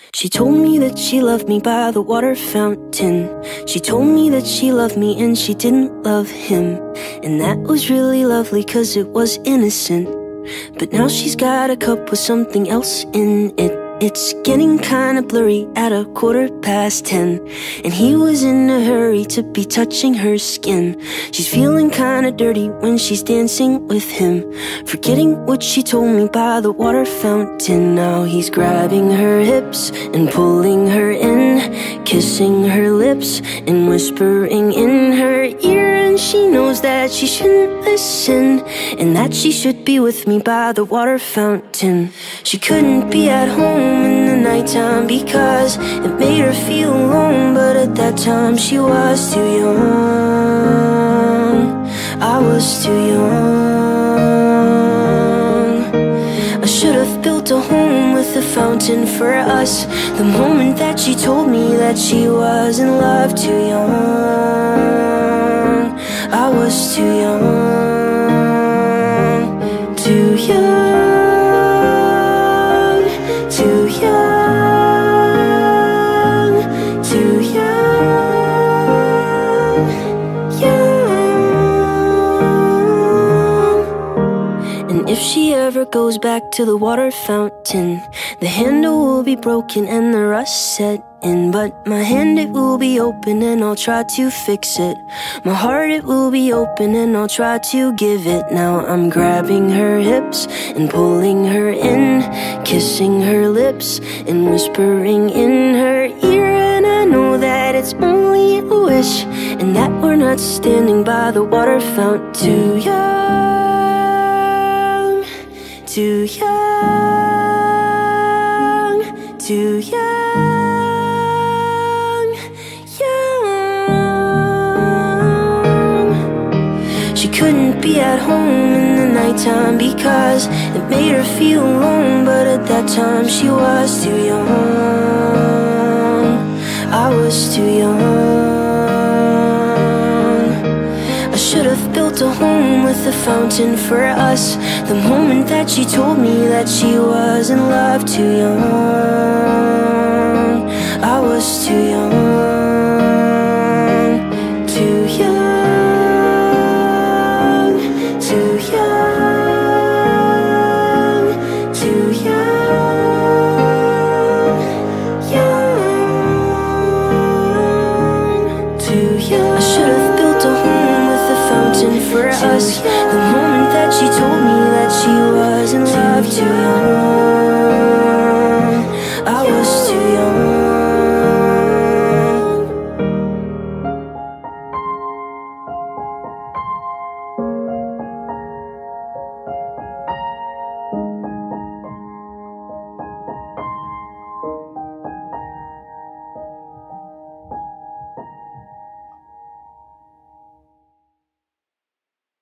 She told me that she loved me by the water fountain. She told me that she loved me and she didn't love him. And that was really lovely cause it was innocent. But now she's got a cup with something else in it. It's getting kinda blurry at 10:15. And he was in a hurry to be touching her skin. She's feeling kinda dirty when she's dancing with him, forgetting what she told me by the water fountain. Now he's grabbing her hips and pulling her in, kissing her lips and whispering in her ear. And she knows that she shouldn't listen, and that she should be with me by the water fountain. She couldn't be at home in the nighttime because it made her feel alone. But at that time she was too young. I was too young. I should have built a home with a fountain for us the moment that she told me that she was in love. Too young. I was too young. Too young. Too young, too young, young. And if she ever goes back to the water fountain, the handle will be broken and the rust set in. But my hand, it will be open and I'll try to fix it. My heart, it will be open and I'll try to give it. Now I'm grabbing her hips and pulling her in, kissing her lips and whispering in her ear. And I know that it's only a wish, and that we're not standing by the water fountain. Too young, too young, too young. She couldn't be at home in the nighttime because it made her feel alone. But at that time she was too young. I was too young. I should have built a home with a fountain for us the moment that she told me that she was in love. Too young. I was too young. Too young. For us, the moment that she told me that she was in love. Too young. I was too young.